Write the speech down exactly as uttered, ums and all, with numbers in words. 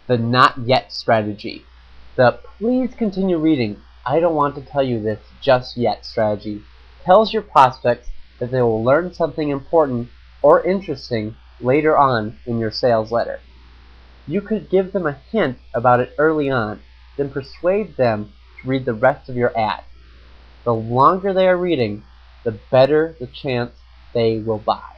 The not yet strategy. The please continue reading, I don't want to tell you this just yet strategy tells your prospects that they will learn something important or interesting later on in your sales letter. You could give them a hint about it early on, then persuade them to read the rest of your ad. The longer they are reading, the better the chance they will buy.